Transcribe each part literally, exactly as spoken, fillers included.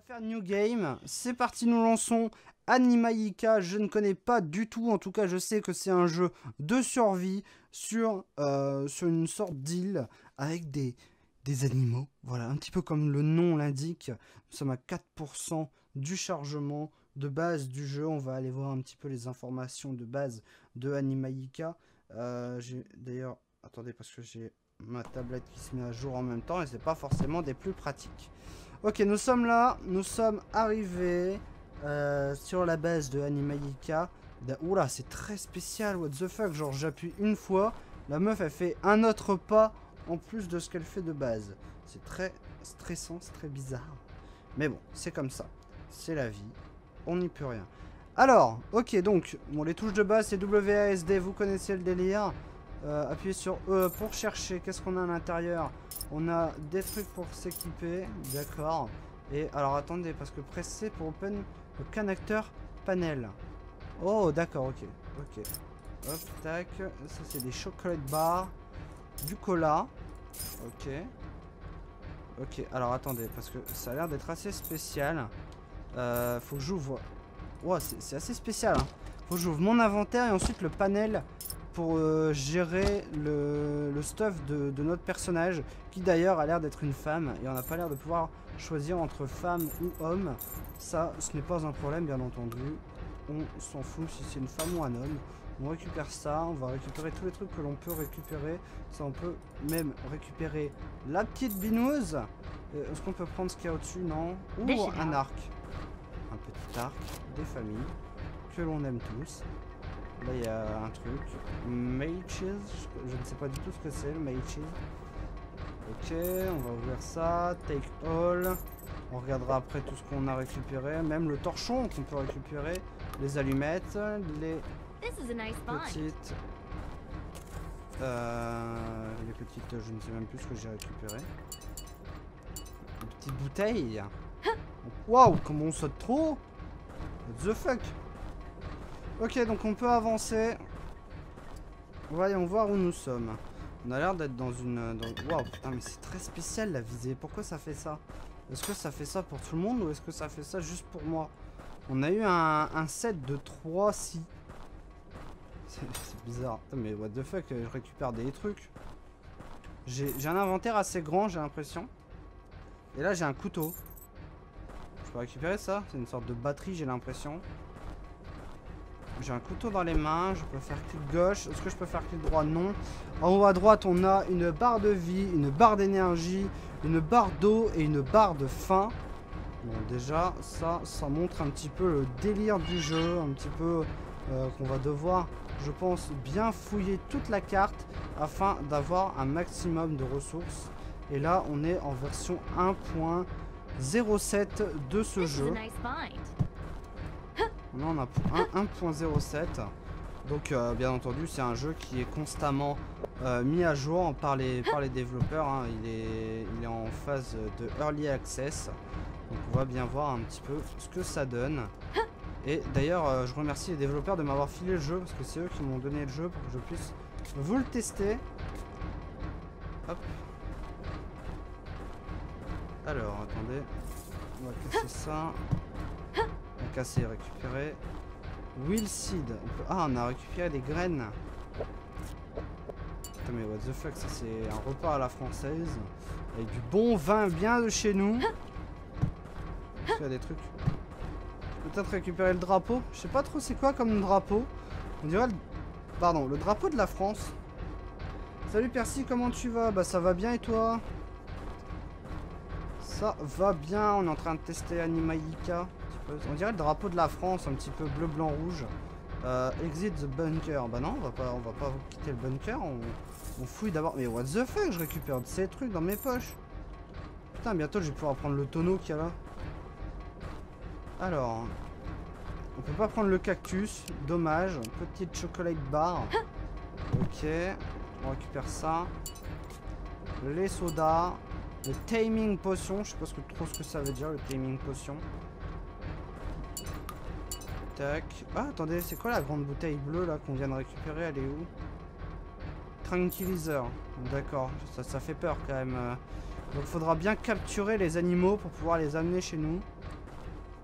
va faire New Game. C'est parti, nous lançons Animaika. Je ne connais pas du tout. En tout cas, je sais que c'est un jeu de survie sur, euh, sur une sorte d'île avec des, des animaux. Voilà, un petit peu comme le nom l'indique. Nous sommes à quatre pour cent du chargement de base du jeu. On va aller voir un petit peu les informations de base de Animaika. Euh, j'ai d'ailleurs... Attendez, parce que j'ai ma tablette qui se met à jour en même temps et c'est pas forcément des plus pratiques. Ok, nous sommes là, nous sommes arrivés euh, sur la base de Animaika. Oula, c'est très spécial, what the fuck, genre j'appuie une fois, la meuf elle fait un autre pas en plus de ce qu'elle fait de base. C'est très stressant, c'est très bizarre. Mais bon, c'est comme ça, c'est la vie, on n'y peut rien. Alors, ok, donc, bon, les touches de base c'est W A S D, vous connaissez le délire. Euh, appuyez sur E pour chercher. Qu'est-ce qu'on a à l'intérieur? On a des trucs pour s'équiper. D'accord. Et alors attendez, parce que presser pour open le connecteur panel. Oh, d'accord, ok. Ok. Hop, tac. Ça, c'est des chocolate bars. Du cola. Ok. Ok, alors attendez, parce que ça a l'air d'être assez spécial. Euh, faut que j'ouvre. Wow, c'est assez spécial. Hein. Faut que j'ouvre mon inventaire et ensuite le panel pour euh, gérer le, le stuff de, de notre personnage, qui d'ailleurs a l'air d'être une femme, et on n'a pas l'air de pouvoir choisir entre femme ou homme. Ça, ce n'est pas un problème, bien entendu. On s'en fout si c'est une femme ou un homme. On récupère ça, on va récupérer tous les trucs que l'on peut récupérer. Ça, on peut même récupérer la petite binouse. Euh, Est-ce qu'on peut prendre ce qu'il y a au-dessus? Non. Ou un arc. Un petit arc, des familles, que l'on aime tous. Là, il y a un truc. Mages. Je ne sais pas du tout ce que c'est, le Mages. Ok, on va ouvrir ça. Take all. On regardera après tout ce qu'on a récupéré. Même le torchon qu'on peut récupérer. Les allumettes. Les petites... Euh, les petites... Je ne sais même plus ce que j'ai récupéré. Les petites bouteilles. Waouh, comment on saute trop? What the fuck? Ok, donc on peut avancer. Voyons voir où nous sommes. On a l'air d'être dans une... Dans... Waouh, putain, mais c'est très spécial la visée. Pourquoi ça fait ça? Est-ce que ça fait ça pour tout le monde ou est-ce que ça fait ça juste pour moi? On a eu un, un set de trois si. C'est bizarre. Putain, mais what the fuck, je récupère des trucs. J'ai un inventaire assez grand, j'ai l'impression. Et là, j'ai un couteau. Je peux récupérer ça? C'est une sorte de batterie, j'ai l'impression. J'ai un couteau dans les mains, je peux faire clic gauche. Est-ce que je peux faire clic droit? Non. En haut à droite, on a une barre de vie, une barre d'énergie, une barre d'eau et une barre de faim. Bon, déjà, ça, ça montre un petit peu le délire du jeu, un petit peu euh, qu'on va devoir, je pense, bien fouiller toute la carte afin d'avoir un maximum de ressources. Et là, on est en version un point zéro sept de ce jeu. Là on a un point zéro sept. Donc euh, bien entendu c'est un jeu qui est constamment euh, mis à jour par les, par les développeurs. Hein. Il, est, il est en phase de Early Access. Donc on va bien voir un petit peu ce que ça donne. Et d'ailleurs euh, je remercie les développeurs de m'avoir filé le jeu, parce que c'est eux qui m'ont donné le jeu pour que je puisse vous le tester. Hop. Alors attendez, on va casser ça. On a cassé, récupérer. Will seed. On peut... Ah, on a récupéré des graines. Putain, mais what the fuck, ça c'est un repas à la française. Avec du bon vin bien de chez nous. Il y a des trucs. Peut-être récupérer le drapeau. Je sais pas trop c'est quoi comme drapeau. On dirait le... Pardon, le drapeau de la France. Salut Percy, comment tu vas? Bah ça va bien et toi? Ça va bien, on est en train de tester Animaika. On dirait le drapeau de la France, un petit peu bleu, blanc, rouge. Euh, exit the bunker. Bah non, on va pas, on va pas quitter le bunker. On, on fouille d'abord. Mais what the fuck, je récupère ces trucs dans mes poches. Putain, bientôt je vais pouvoir prendre le tonneau qu'il y a là. Alors, on peut pas prendre le cactus. Dommage. Petite chocolate bar. Ok, on récupère ça. Les sodas. Le taming potion. Je sais pas ce que, trop ce que ça veut dire, le taming potion. Tac. Ah, attendez, c'est quoi la grande bouteille bleue là qu'on vient de récupérer? Elle est où? Tranquilizer. D'accord, ça, ça fait peur quand même. Donc, il faudra bien capturer les animaux pour pouvoir les amener chez nous.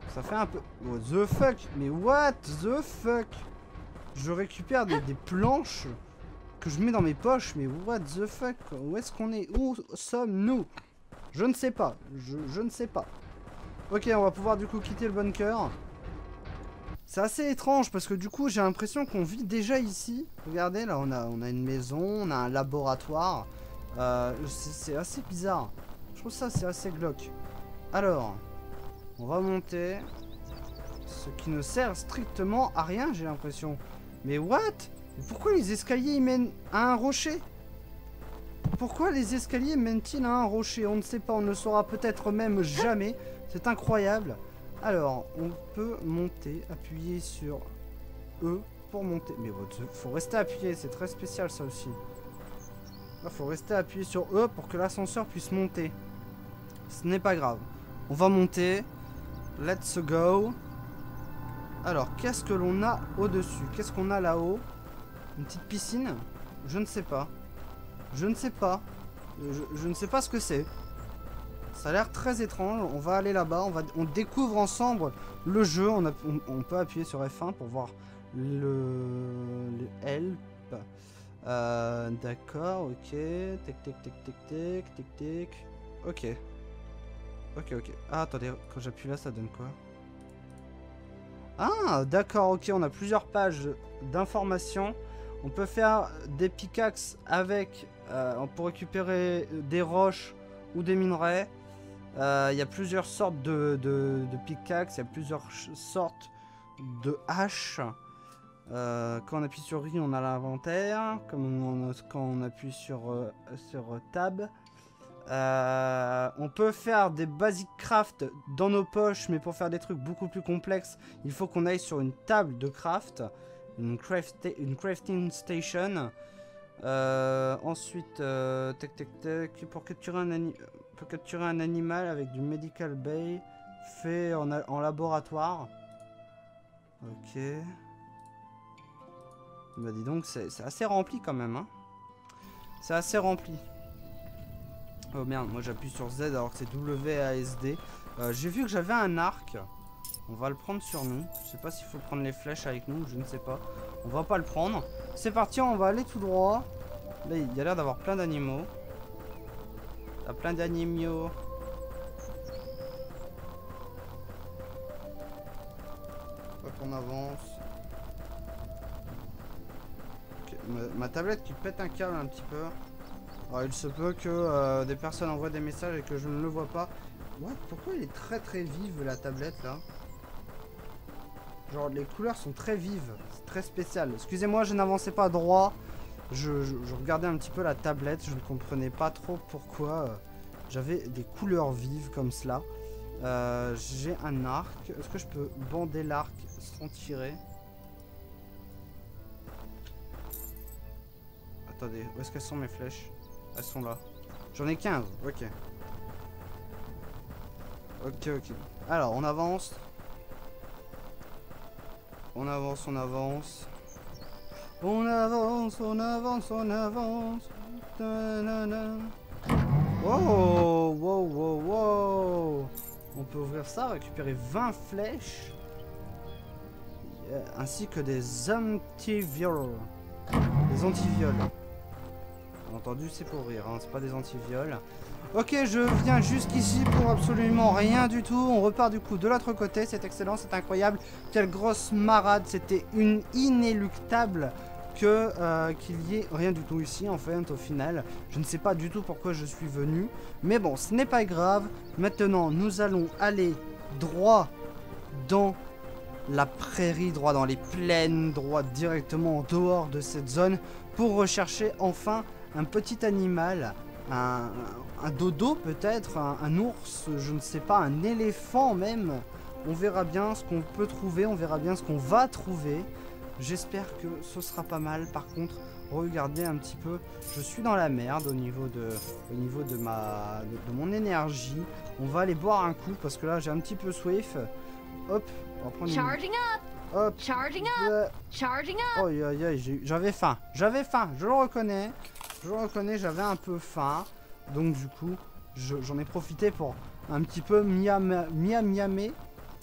Ça fait un peu... What the fuck? Mais what the fuck? Je récupère des, des planches que je mets dans mes poches. Mais what the fuck? Où est-ce qu'on est? Où sommes-nous? Je ne sais pas. Je, je ne sais pas. Ok, on va pouvoir du coup quitter le bunker. C'est assez étrange parce que du coup j'ai l'impression qu'on vit déjà ici. Regardez, là on a, on a une maison, on a un laboratoire. Euh, c'est assez bizarre. Je trouve ça c'est assez glauque. Alors, on va monter. Ce qui ne sert strictement à rien, j'ai l'impression. Mais what? Mais pourquoi les escaliers ils mènent à un rocher? Pourquoi les escaliers mènent-ils à un rocher? On ne sait pas, on ne saura peut-être même jamais. C'est incroyable. Alors, on peut monter, appuyer sur E pour monter. Mais bon, faut rester appuyé, c'est très spécial ça aussi. Il faut rester appuyé sur E pour que l'ascenseur puisse monter. Ce n'est pas grave. On va monter. Let's go. Alors, qu'est-ce que l'on a au-dessus? Qu'est-ce qu'on a là-haut? Une petite piscine? Je ne sais pas. Je ne sais pas. Je, je ne sais pas ce que c'est. Ça a l'air très étrange. On va aller là-bas. On, va, on découvre ensemble le jeu. On, a, on, on peut appuyer sur F un pour voir le, le help. Euh, D'accord, ok. Tic, tic, tic, tic, tic, tic, tic. Ok. Ok, ok. Ah, attendez. Quand j'appuie là, ça donne quoi? Ah, d'accord, ok. On a plusieurs pages d'informations. On peut faire des pickaxes avec... Euh, pour récupérer des roches ou des minerais. Il euh, y a plusieurs sortes de, de, de pickaxes, il y a plusieurs sortes de haches. Euh, quand on appuie sur I, on a l'inventaire. Comme on, quand on appuie sur, euh, sur Tab. Euh, on peut faire des basic craft dans nos poches, mais pour faire des trucs beaucoup plus complexes, il faut qu'on aille sur une table de craft. Une, craft, une crafting station. Euh, ensuite, euh, tac tac tac, pour capturer un, ani pour capturer un animal avec du medical bay fait en, en laboratoire. Ok. Bah dis donc, c'est assez rempli quand même. Hein. C'est assez rempli. Oh merde, moi j'appuie sur Z alors que c'est W A S D. Euh, J'ai vu que j'avais un arc. On va le prendre sur nous. Je sais pas s'il faut prendre les flèches avec nous, je ne sais pas. On va pas le prendre. C'est parti, on va aller tout droit. Là, il y a l'air d'avoir plein d'animaux. Il y a plein d'animaux. Hop, on avance. Okay. Ma, ma tablette qui pète un câble un petit peu. Alors, il se peut que euh, des personnes envoient des messages et que je ne le vois pas. What? Pourquoi il est très très vive la tablette là? Genre les couleurs sont très vives, c'est très spécial. Excusez-moi, je n'avançais pas droit. Je, je, je regardais un petit peu la tablette, je ne comprenais pas trop pourquoi euh, j'avais des couleurs vives comme cela. Euh, J'ai un arc. Est-ce que je peux bander l'arc sans tirer? Attendez, où est-ce qu'elles sont mes flèches? Elles sont là. J'en ai quinze, ok. Ok, ok. Alors, on avance. On avance, on avance. On avance, on avance, on avance. Wow, wow, wow, wow. On peut ouvrir ça, récupérer vingt flèches. Yeah. Ainsi que des antiviols. Des antiviols. Bien entendu, c'est pour rire, hein, c'est pas des antiviols. Ok, je viens jusqu'ici pour absolument rien du tout. On repart du coup de l'autre côté. C'est excellent, c'est incroyable. Quelle grosse marade. C'était une inéluctable que euh, qu'il y ait rien du tout ici en fait au final. Je ne sais pas du tout pourquoi je suis venu. Mais bon, ce n'est pas grave. Maintenant, nous allons aller droit dans la prairie, droit dans les plaines, droit directement en dehors de cette zone pour rechercher enfin un petit animal. Un, un dodo peut-être, un, un ours, je ne sais pas, un éléphant même. On verra bien ce qu'on peut trouver, on verra bien ce qu'on va trouver. J'espère que ce sera pas mal. Par contre, regardez un petit peu, je suis dans la merde au niveau de, au niveau de, ma, de, de mon énergie. On va aller boire un coup parce que là j'ai un petit peu soif. Hop, on va prendre une... Charging up. Hop. Charging up. Euh... Charging up. Oh, aïe, aïe, j'avais faim, j'avais faim, je le reconnais. Je le reconnais, j'avais un peu faim. Donc du coup, j'en ai profité pour un petit peu miam, miam, miamer.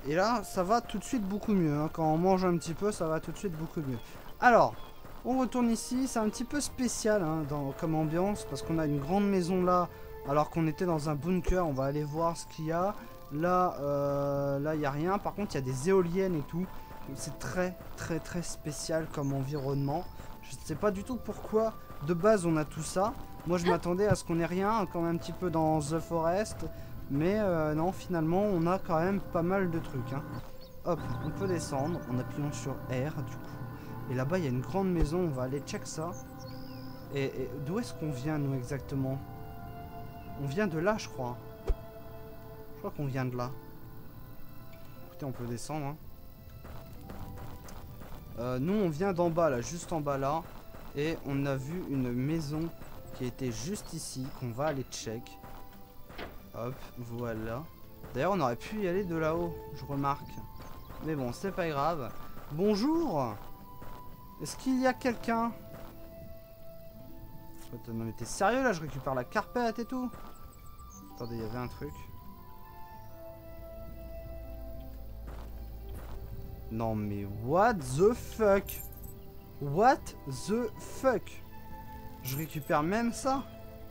Et là, ça va tout de suite beaucoup mieux. Hein. Quand on mange un petit peu, ça va tout de suite beaucoup mieux. Alors, on retourne ici. C'est un petit peu spécial hein, dans, comme ambiance. Parce qu'on a une grande maison là. Alors qu'on était dans un bunker. On va aller voir ce qu'il y a. Là, euh, là, il n'y a rien. Par contre, il y a des éoliennes et tout. C'est très, très, très spécial comme environnement. Je ne sais pas du tout pourquoi. De base, on a tout ça. Moi, je m'attendais à ce qu'on ait rien. Comme un petit peu dans The Forest. Mais euh, non, finalement, on a quand même pas mal de trucs. Hein. Hop, on peut descendre en appuyant sur R, du coup. Et là-bas, il y a une grande maison. On va aller check ça. Et, et d'où est-ce qu'on vient, nous, exactement? On vient de là, je crois. Je crois qu'on vient de là. Écoutez, on peut descendre. Hein. Euh, nous, on vient d'en bas, là, juste en bas, là. Et on a vu une maison qui était juste ici, qu'on va aller check. Hop, voilà. D'ailleurs, on aurait pu y aller de là-haut, je remarque. Mais bon, c'est pas grave. Bonjour. Est-ce qu'il y a quelqu'un? Non mais t'es sérieux là? Je récupère la carpette et tout. Attendez, il y avait un truc. Non mais what the fuck? What the fuck? Je récupère même ça?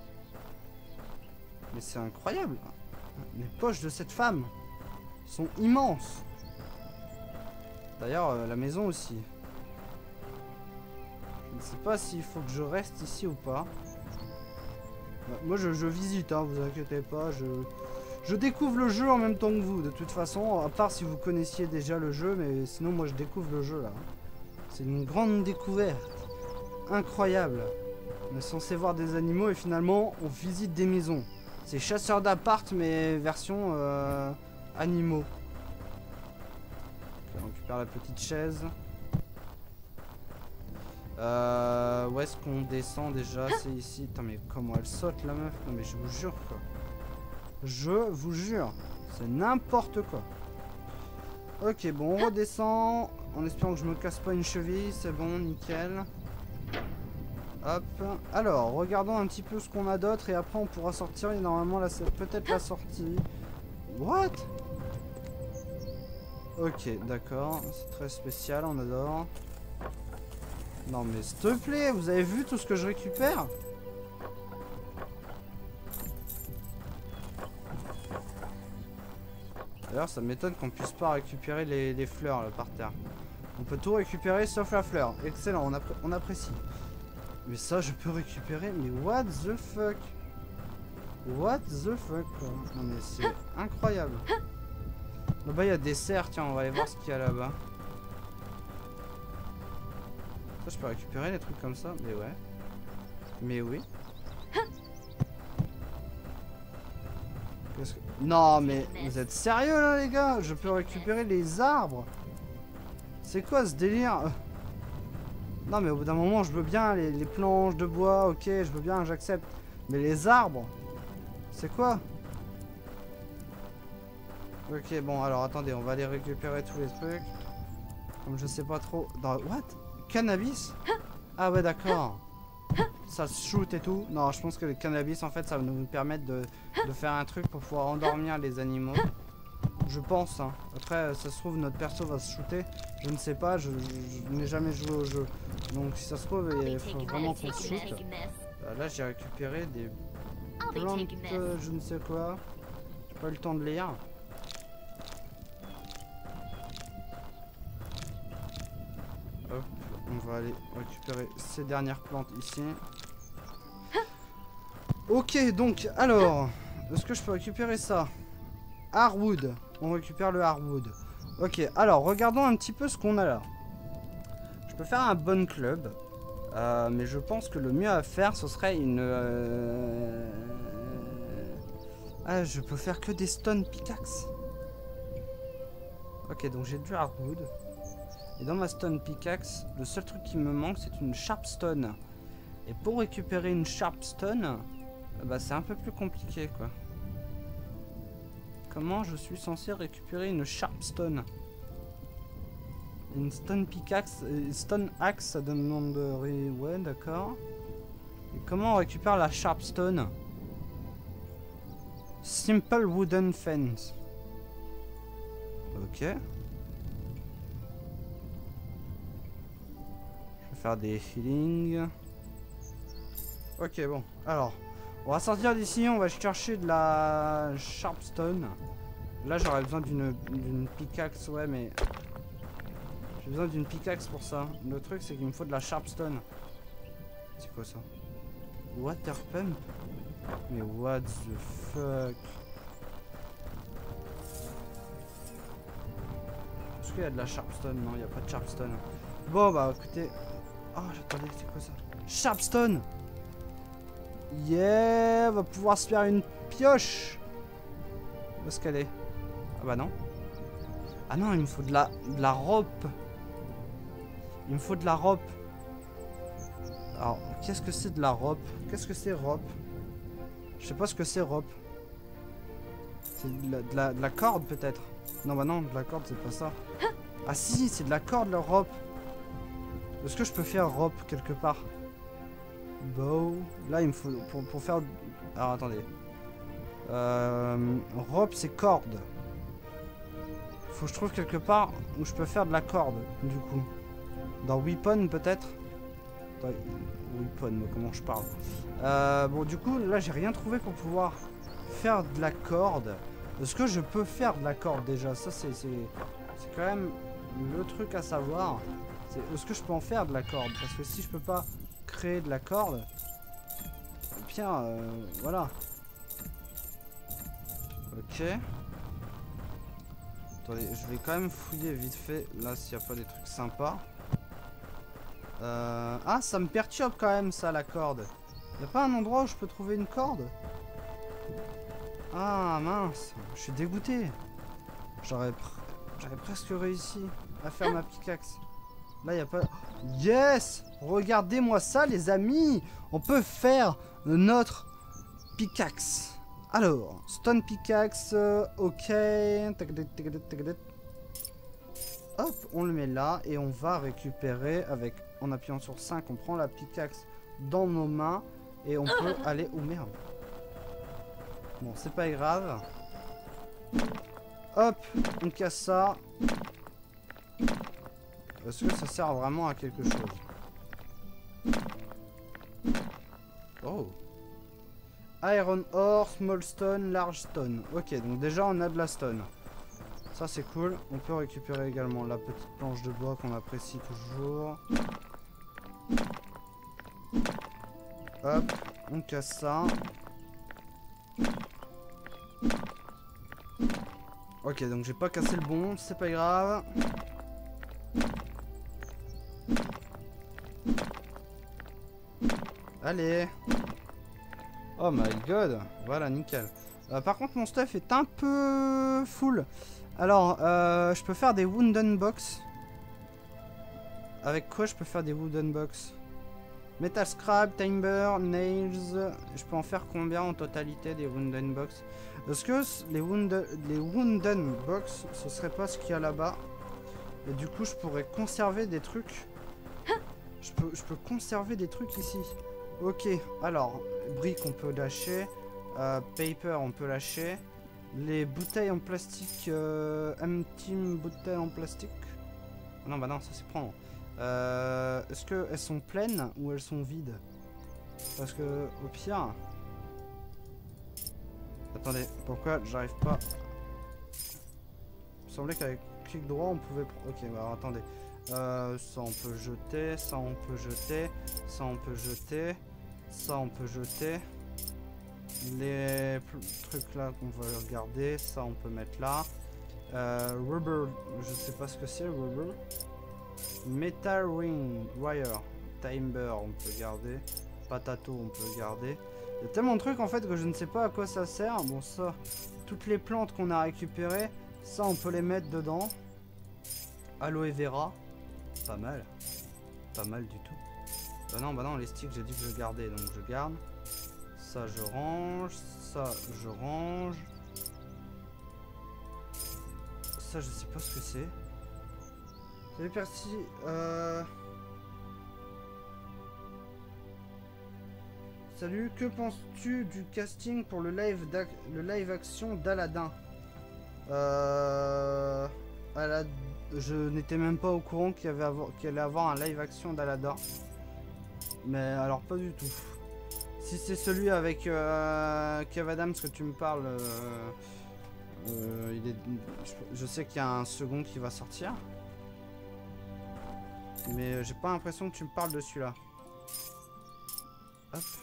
Mais c'est incroyable. Les poches de cette femme sont immenses. D'ailleurs, euh, la maison aussi. Je ne sais pas s'il faut que je reste ici ou pas. Euh, moi, je, je visite, hein, vous inquiétez pas. Je, je découvre le jeu en même temps que vous, de toute façon. À part si vous connaissiez déjà le jeu, mais sinon, moi, je découvre le jeu, là. C'est une grande découverte. Incroyable. On est censé voir des animaux et finalement, on visite des maisons. C'est chasseur d'appart, mais version euh, animaux. Okay, on récupère la petite chaise. Euh, où est-ce qu'on descend déjà? C'est ici. Putain, mais comment elle saute la meuf? Non, mais je vous jure quoi. Je vous jure. C'est n'importe quoi. Ok, bon, on redescend. En espérant que je me casse pas une cheville. C'est bon, nickel. Hop, alors regardons un petit peu ce qu'on a d'autre et après on pourra sortir et normalement là c'est peut-être la sortie. What? Ok, d'accord, c'est très spécial, on adore. Non mais s'il te plaît, vous avez vu tout ce que je récupère? D'ailleurs ça m'étonne qu'on puisse pas récupérer les, les fleurs là, par terre. On peut tout récupérer sauf la fleur, excellent, on, appré on apprécie. Mais ça, je peux récupérer. Mais what the fuck? What the fuck quoi. Non mais c'est incroyable. Là-bas, il y a des cerfs. Tiens, on va aller voir ce qu'il y a là-bas. Ça, je peux récupérer des trucs comme ça. Mais ouais. Mais oui. Que... Non mais vous êtes sérieux là les gars? Je peux récupérer les arbres? C'est quoi ce délire? Non mais au bout d'un moment je veux bien les, les planches de bois, ok je veux bien, j'accepte. Mais les arbres, c'est quoi? Ok bon alors attendez, on va aller récupérer tous les trucs. Comme je sais pas trop... Dans... What? Cannabis? Ah ouais d'accord. Ça se shoot et tout. Non je pense que le cannabis en fait ça va nous permettre de, de faire un truc pour pouvoir endormir les animaux. Je pense hein. Après ça se trouve notre perso va se shooter. Je ne sais pas, je, je, je n'ai jamais joué au jeu. Donc si ça se trouve il faut vraiment qu'on se shoot. Euh, là j'ai récupéré des plantes, euh, je ne sais quoi. J'ai pas eu le temps de lire. Hop, on va aller récupérer ces dernières plantes ici. Ok donc alors, est-ce que je peux récupérer ça? Hardwood. On récupère le hardwood. Ok, alors regardons un petit peu ce qu'on a là. Je peux faire un bon club. Euh, mais je pense que le mieux à faire, ce serait une... Euh... Ah, je peux faire que des stone pickaxe. Ok, donc j'ai du hardwood. Et dans ma stone pickaxe, le seul truc qui me manque, c'est une sharpstone. Et pour récupérer une sharpstone, bah, c'est un peu plus compliqué, quoi. Comment je suis censé récupérer une sharpstone? Une stone pickaxe, euh, stone axe, ça demanderait... Ouais, d'accord. Et comment on récupère la sharpstone? Simple wooden fence. Ok. Je vais faire des healings. Ok, bon. Alors, on va sortir d'ici. On va chercher de la Sharpstone. Là, j'aurais besoin d'une d'une pickaxe. Ouais, mais... J'ai besoin d'une pickaxe pour ça. Le truc, c'est qu'il me faut de la Sharpstone. C'est quoi ça? Water pump? Mais what the fuck? Est-ce qu'il y a de la Sharpstone? Non, il n'y a pas de Sharpstone. Bon, bah écoutez... Oh, j'attendais, c'est quoi ça? Sharpstone! Yeah! On va pouvoir se faire une pioche! Où est-ce qu'elle est? Ah bah non. Ah non, il me faut de la, de la rope. Il me faut de la rope. Alors, qu'est-ce que c'est de la rope? Qu'est-ce que c'est rope? Je sais pas ce que c'est rope. C'est de la, de la, de la corde peut-être? Non bah non, de la corde c'est pas ça. Ah si, c'est de la corde la rope. Est-ce que je peux faire rope quelque part? Bow. Là il me faut pour, pour faire... Alors attendez. Euh, rope c'est corde. Faut que je trouve quelque part où je peux faire de la corde du coup. Dans weapon peut-être? Weapon, comment je parle? euh, Bon du coup là j'ai rien trouvé pour pouvoir faire de la corde. Est-ce que je peux faire de la corde déjà? Ça c'est quand même le truc à savoir. Est-ce que je peux en faire de la corde? Parce que si je peux pas créer de la corde, eh bien euh, voilà. Ok. Attendez, je vais quand même fouiller vite fait là s'il n'y a pas des trucs sympas. Euh... Ah, ça me perturbe quand même ça la corde. Y a pas un endroit où je peux trouver une corde? Ah mince, je suis dégoûté. J'aurais pr... presque réussi à faire ma pickaxe. Là, y a pas... Yes! Regardez-moi ça, les amis! On peut faire notre pickaxe. Alors, stone pickaxe, euh, ok. Hop, on le met là et on va récupérer avec... En appuyant sur cinq, on prend la pickaxe dans nos mains et on peut aller... Oh merde. Bon, c'est pas grave. Hop, on casse ça. Est-ce que ça sert vraiment à quelque chose? Oh. Iron ore, small stone, large stone. Ok, donc déjà on a de la stone. Ça c'est cool. On peut récupérer également la petite planche de bois qu'on apprécie toujours. Hop, on casse ça. Ok, donc j'ai pas cassé le bon, c'est pas grave. Allez. Oh my god. Voilà, nickel. Euh, par contre, mon stuff est un peu full. Alors, euh, je peux faire des wooden box. Avec quoi je peux faire des wooden box? Metal scrap, timber, nails. Je peux en faire combien en totalité des wooden box? Est-ce que les wooden, les wooden box, ce serait pas ce qu'il y a là-bas? Et du coup, je pourrais conserver des trucs. Je peux, je peux conserver des trucs ici. Ok, alors, briques on peut lâcher. Euh, paper on peut lâcher. Les bouteilles en plastique. Euh, empty bouteilles en plastique. Non, bah non, ça c'est prendre. Euh, Est-ce qu'elles sont pleines ou elles sont vides? Parce que, au pire... Attendez, pourquoi j'arrive pas... Il me semblait qu'avec clic droit on pouvait... Ok, bah alors, attendez. Euh, ça on peut jeter, ça on peut jeter, ça on peut jeter, ça on peut jeter. Les trucs là qu'on va regarder, ça on peut mettre là. Euh, rubber, je sais pas ce que c'est rubber. Metal ring, wire, timber on peut garder. Patato on peut garder. Il y a tellement de trucs en fait que je ne sais pas à quoi ça sert. Bon ça, toutes les plantes qu'on a récupérées, ça on peut les mettre dedans. Aloe vera, pas mal. Pas mal du tout. Bah non, bah non, les sticks j'ai dit que je gardais, donc je garde. Ça je range, ça je range. Ça je sais pas ce que c'est. Salut Percy, euh... Salut, que penses-tu du casting pour le live, le live action d'Aladin? Euh... Alad... Je n'étais même pas au courant qu'il y avait avoir... qu'il allait avoir un live action d'Aladdin. Mais alors pas du tout. Si c'est celui avec euh, Kev Adams que tu me parles, euh, euh, il est... je sais qu'il y a un second qui va sortir. Mais euh, j'ai pas l'impression que tu me parles de celui-là. Hop.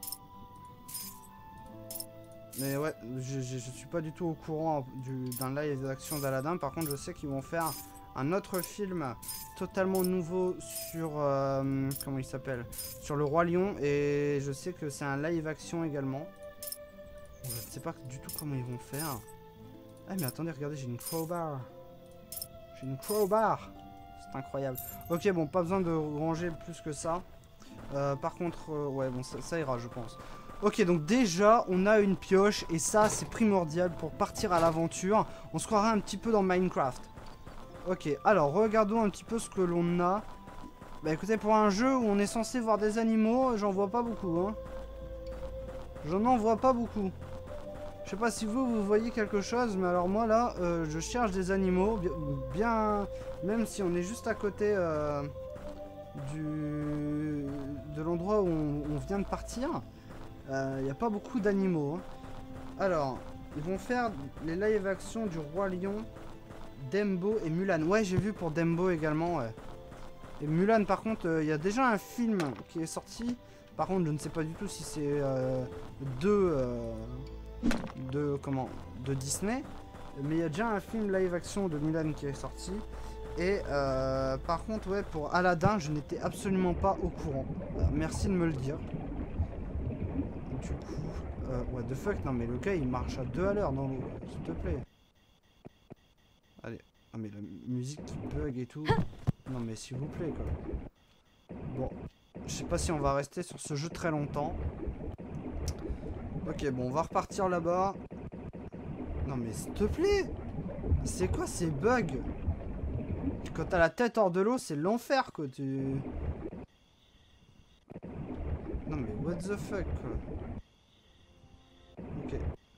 Mais ouais, je, je, je suis pas du tout au courant d'un live action d'Aladdin. Par contre, je sais qu'ils vont faire un autre film totalement nouveau sur... Euh, comment il s'appelle? Sur le Roi Lion. Et je sais que c'est un live action également. Je ne sais pas du tout comment ils vont faire. Ah mais attendez, regardez, j'ai une crowbar. J'ai une crowbar. C'est incroyable. Ok, bon, pas besoin de ranger plus que ça. Euh, par contre, euh, ouais, bon, ça, ça ira, je pense. Ok, donc déjà, on a une pioche. Et ça, c'est primordial pour partir à l'aventure. On se croirait un petit peu dans Minecraft. Ok, alors, regardons un petit peu ce que l'on a. Bah écoutez, pour un jeu où on est censé voir des animaux, j'en vois pas beaucoup, hein. J'en en vois pas beaucoup. Je sais pas si vous, vous voyez quelque chose, mais alors moi, là, euh, je cherche des animaux. Bien... Même si on est juste à côté euh, du... de l'endroit où on, on vient de partir. Il euh, n'y a pas beaucoup d'animaux. Hein. Alors, ils vont faire les live action du Roi Lion, Dumbo et Mulan. Ouais, j'ai vu pour Dumbo également. Ouais. Et Mulan, par contre, il euh, y a déjà un film qui est sorti. Par contre, je ne sais pas du tout si c'est euh, de, euh, de, comment, de Disney. Mais il y a déjà un film live action de Mulan qui est sorti. Et euh, par contre, ouais, pour Aladdin, je n'étais absolument pas au courant. Euh, merci de me le dire. Du coup, euh, what the fuck, non mais le gars il marche à deux à l'heure dans l'eau, s'il te plaît. Allez, ah mais la musique qui bug et tout. Non mais s'il vous plaît quoi. Bon, je sais pas si on va rester sur ce jeu très longtemps. Ok, bon, on va repartir là-bas. Non mais s'il te plaît. C'est quoi ces bugs? Quand t'as la tête hors de l'eau, c'est l'enfer quoi. Tu... Non mais what the fuck quoi. Ok.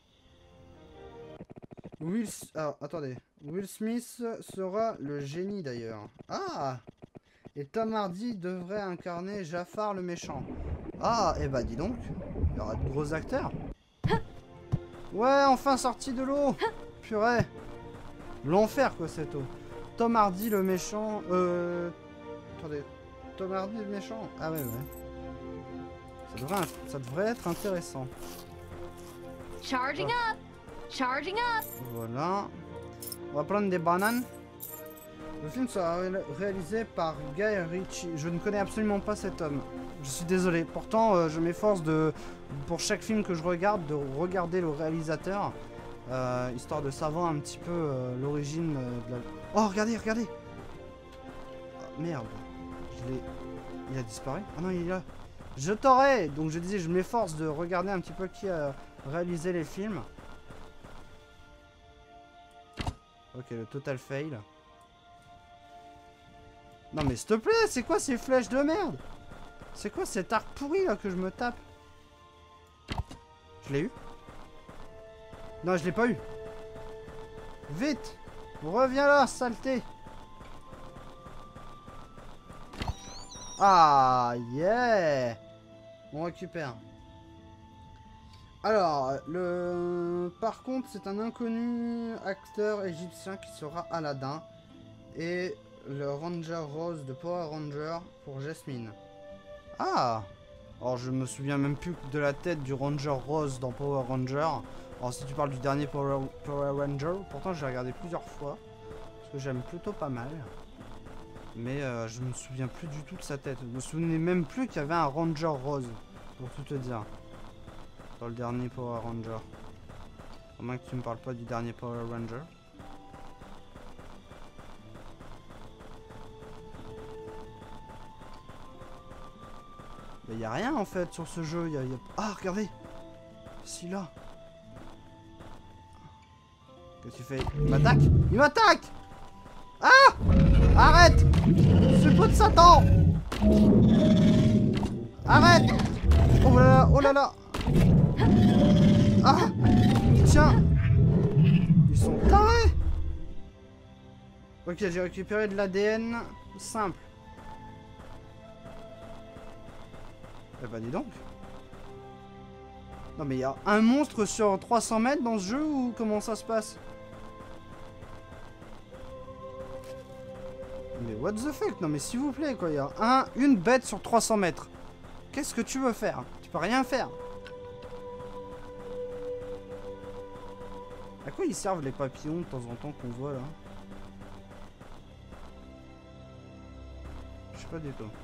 Will... Alors, attendez. Will Smith sera le génie d'ailleurs. Ah! Et Tom Hardy devrait incarner Jafar le méchant. Ah, et bah dis donc. Il y aura de gros acteurs. Ouais, enfin sorti de l'eau. Purée. L'enfer quoi cette eau. Tom Hardy le méchant. Euh... Attendez. Tom Hardy le méchant. Ah ouais, ouais. Ça devrait, ça devrait être intéressant. Charging up! Charging up! Voilà. On va prendre des bananes. Le film sera ré réalisé par Guy Ritchie. Je ne connais absolument pas cet homme. Je suis désolé. Pourtant, euh, je m'efforce de, pour chaque film que je regarde, de regarder le réalisateur. Euh, histoire de savoir un petit peu euh, l'origine euh, de la... Oh, regardez, regardez! Oh, merde. Je l'ai... Il a disparu? Ah non, il est là. Je t'aurais! Donc je disais, je m'efforce de regarder un petit peu qui a réalisé les films. Ok, le total fail. Non mais s'il te plaît, c'est quoi ces flèches de merde? C'est quoi cet arc pourri là que je me tape? Je l'ai eu? Non, je l'ai pas eu. Vite! Reviens là, saleté! Ah, yeah! On récupère. Alors, le... par contre, c'est un inconnu acteur égyptien qui sera Aladdin. Et le Ranger Rose de Power Ranger pour Jasmine. Ah! Alors, je me souviens même plus de la tête du Ranger Rose dans Power Ranger. Alors, si tu parles du dernier Power, Power Ranger, pourtant j'ai regardé plusieurs fois. Parce que j'aime plutôt pas mal. Mais euh, je me souviens plus du tout de sa tête. Je me souvenais même plus qu'il y avait un Ranger Rose. Pour tout te dire. Dans le dernier Power Ranger. À moins que tu me parles pas du dernier Power Ranger. Il n'y a rien en fait sur ce jeu. Y a, y a... Ah, regardez! Si là. Qu'est-ce que tu fais? Il m'attaque! Il m'attaque! Ah! Arrête! Ce pot de Satan! Arrête! Oh là là! Oh là là! Ah! Tiens! Ils sont tarés! Ok, j'ai récupéré de l'A D N simple. Eh bah dis donc. Non mais il y a un monstre sur trois cents mètres dans ce jeu ou comment ça se passe? Mais what the fuck? Non mais s'il vous plaît quoi, il y a un, une bête sur trois cents mètres. Qu'est-ce que tu veux faire? Tu peux rien faire. À quoi ils servent les papillons de temps en temps qu'on voit là? Je sais pas du tout.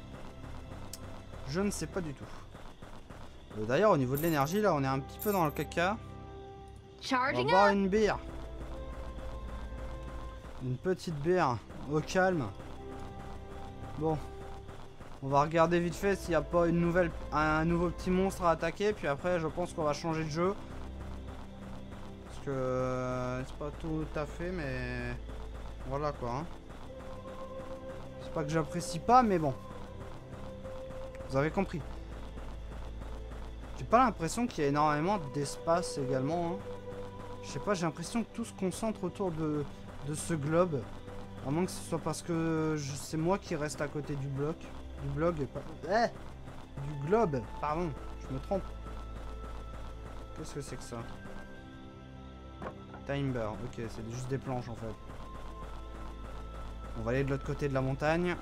Je ne sais pas du tout. Euh, D'ailleurs au niveau de l'énergie là on est un petit peu dans le caca. On va Charging boire up. une bière. Une petite bière au calme. Bon. On va regarder vite fait s'il n'y a pas une nouvelle, un nouveau petit monstre à attaquer. Puis après je pense qu'on va changer de jeu. Parce que euh, c'est pas tout à fait mais... Voilà quoi. Hein. C'est pas que j'apprécie pas mais bon. Vous avez compris. J'ai pas l'impression qu'il y a énormément d'espace également. Hein. Je sais pas, j'ai l'impression que tout se concentre autour de, de ce globe. À moins que ce soit parce que c'est moi qui reste à côté du bloc. Du blog. Pas, eh, du globe. Pardon, je me trompe. Qu'est-ce que c'est que ça? Timber. Ok, c'est juste des planches en fait. On va aller de l'autre côté de la montagne.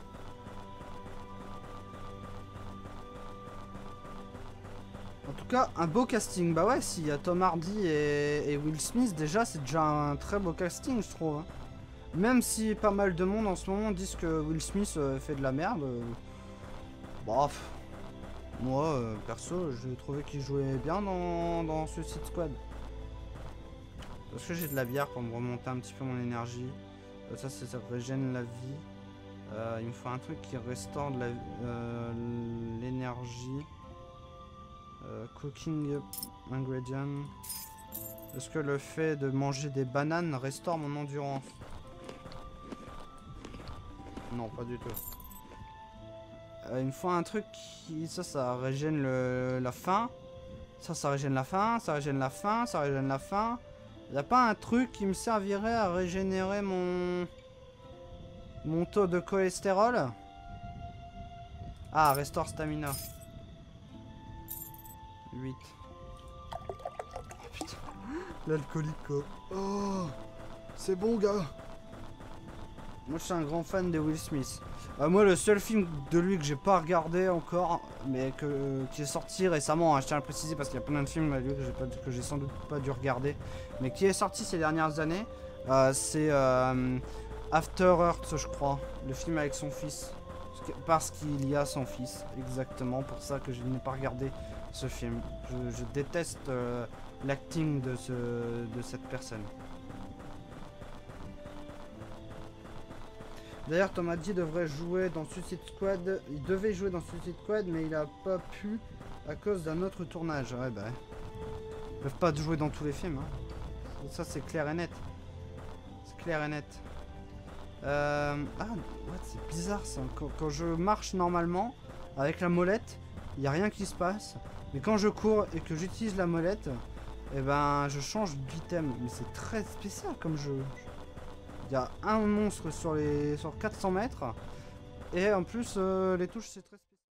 En tout cas, un beau casting. Bah ouais, s'il y a Tom Hardy et, et Will Smith, déjà, c'est déjà un très beau casting, je trouve. Hein. Même si pas mal de monde en ce moment disent que Will Smith euh, fait de la merde. Euh, bah, pff, moi, euh, perso, j'ai trouvé qu'il jouait bien dans, dans Suicide Squad. Parce que j'ai de la bière pour me remonter un petit peu mon énergie. Euh, ça, ça régène la vie. Euh, il me faut un truc qui restaure de l'énergie. Euh, cooking ingredient. Est-ce que le fait de manger des bananes restaure mon endurance? Non, pas du tout. Euh, il me faut un truc qui... Ça, ça régène le... la faim. Ça, ça régène la faim. Ça régène la faim. Ça régène la faim. Il n'y a pas un truc qui me servirait à régénérer mon... Mon taux de cholestérol? Ah, restore stamina. huit. Oh putain. L'alcoolique quoi. Oh, c'est bon gars. Moi je suis un grand fan de Will Smith. Euh, moi le seul film de lui que j'ai pas regardé encore, mais que, euh, qui est sorti récemment, hein, je tiens à le préciser parce qu'il y a plein de films lui, que j'ai sans doute pas dû regarder, mais qui est sorti ces dernières années, euh, c'est euh, After Earth je crois, le film avec son fils. Parce qu'il y a son fils, exactement pour ça que je n'ai pas regardé ce film. Je, je déteste euh, l'acting de, ce, de cette personne. D'ailleurs, Tom Hardy devrait jouer dans Suicide Squad. Il devait jouer dans Suicide Squad, mais il a pas pu à cause d'un autre tournage. Ouais, bah. Ils peuvent pas jouer dans tous les films. Hein. Ça, c'est clair et net. C'est clair et net. Euh... Ah, ouais, c'est bizarre ça. Quand, quand je marche normalement, avec la molette, il n'y a rien qui se passe. Mais quand je cours et que j'utilise la molette, eh ben, je change d'item. Mais c'est très spécial comme jeu. Il y a un monstre sur les sur quatre cents mètres. Et en plus, euh, les touches, c'est très spécial.